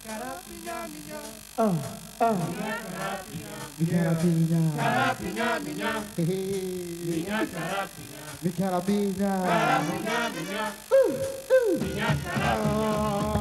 Karapinha, minha. Minha carapinha. Karapinha, minha. Minha karapinha. Minha carapinha. Karapinha, minha. Minha karapinha.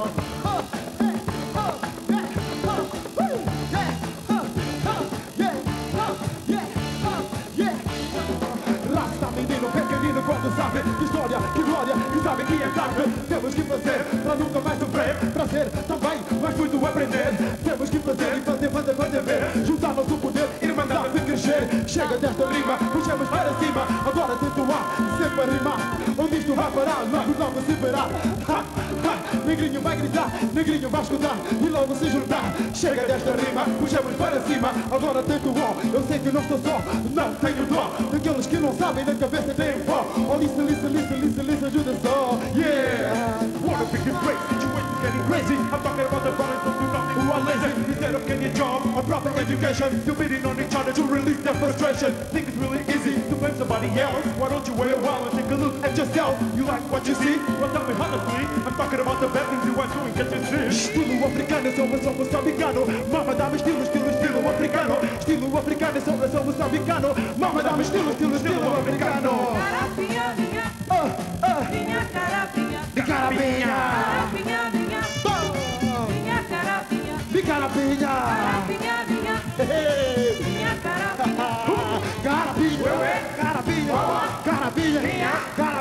Quando sabe que história, que glória, que sabe que é tarde. Temos que fazer para nunca mais sofrer. Prazer também, mas muito aprender. Temos que fazer e fazer ver. Juntar nosso poder, irmandade e crescer. Chega desta rima, puxamos para cima. Agora tento sempre a rimar. Onde isto vai parar, logo se verá. Negrinho vai gritar, negrinho vai escutar e logo se juntar. Chega desta rima, puxamos para cima. Agora tento eu sei que não estou só. Não tenho dó daqueles que não sabem, na cabeça tem pó. Oh, listen, ajuda só. Yeah! Wanna pick this great situation getting crazy. I'm talking about the brothers who do nothing, who are lazy. Instead of getting a job or proper education, you're bidding on each other to release their frustration. Think it's really easy to blame somebody else. Why don't you wait a while and take a look at yourself? You like what you see? Well, tell me honestly. I'm talking about the bad things you are doing, can't you see? Estilo africano, sou moçambicano. Mama dá-me estilo africano. Estilo africano, sou moçambicano. Mama dá-me estilo africano. Karapinha, minha. Minha karapinha. Minha carapinha. Karapinha, minha. Minha karapinha. Minha carapinha. Karapinha, minha. Minha karapinha. Carapinha. Carapinha. Carapinha.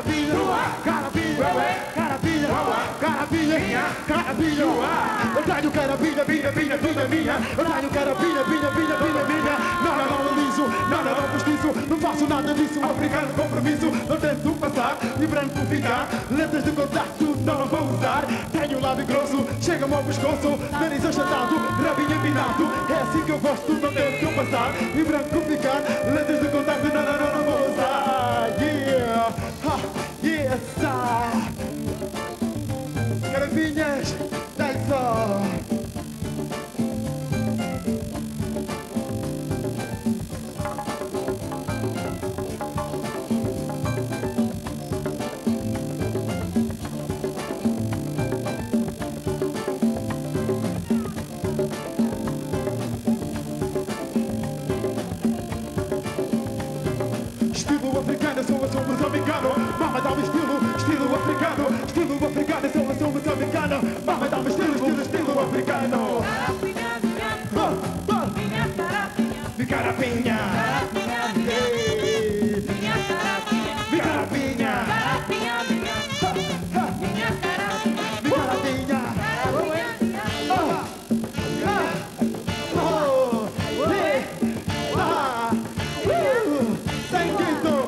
Carapinha. Carapinha. Eu tenho carapinha, minha. Eu tenho carapinha, minha. Nada liso, nada postiço. Não faço nada disso, africano compromisso. Não tento passar e branco ficar. Letras de contacto não vou usar. Tenho lábio grosso, chega-me ao pescoço. Nariz achatado, rabinho empinado. É assim que eu gosto, não tento passar e branco ficar. Letras de contacto não vou usar. Yeah, yes, Carapinhas, dai só. Estilo africano, sou moçambicano. Mama dá-me estilo africano. Estilo africano, sou moçambicano. Mama dá-me estilo africano. Karapinha, minha. Minha karapinha. Minha carapinha. Karapinha, minha. Minha karapinha. Minha carapinha. Karapinha, minha. Minha karapinha. Minha carapinha. Karapinha, minha. Thank you.